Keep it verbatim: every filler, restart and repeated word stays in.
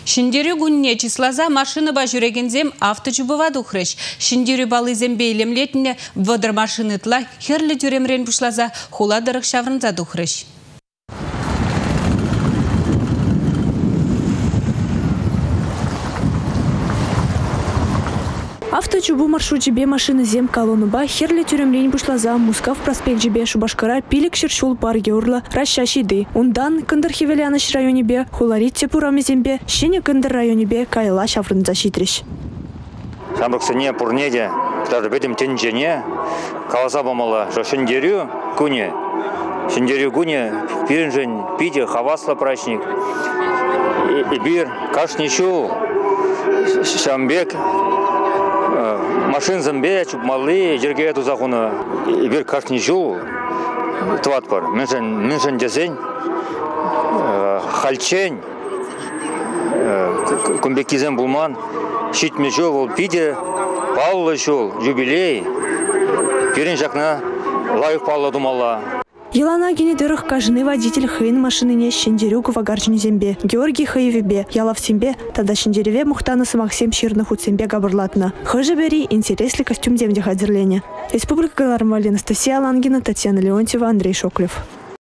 Шиндерю гунне числаза машина ба жүрегензем авточубыва духрыш. Шиндерю балызем бейлемлетіне вадыр машины тла херлі тюремрен пушлаза хуладырық шаврынза духрыш. Авточубу маршрут жебе машины зем колонуба херлі тюремлен пушлаза Мускав проспект жебе Шубашкара пилик шершул парге урла расшашиды. Ундан кындыр хевеляныш районебе хуларит тепурами зембе щене кындыр районебе кайла шаврынза шитриш. Самруксене пурнеде, даже бедем тенджене, каласа бомала, что шиндерю куне, шиндерю куне, пиренжен, пиде, хавасла прачник, и бир, кашничу, шамбек, машин замбе, чупмалы, жергея тузахуна, и бир кашничу, тватпар, меншен, меншен дезень, хальчень, кумбекизем булман, щит мечо вол пиде, паллы шул, юбилей, перен жакна лайық палла думала. Елана генедерых кажны водитель хейн машиныне щендерюк в агарчне зембе. Георгий Хаевебе, Ялав Сембе, тогда щендереве Мухтанасы Максим Щирных у Цембе габырлатна. Хожи бери интересный костюм демде хадерлене. Республика Галармали, Анастасия Лангина, Татьяна Леонтьева, Андрей Шоклев.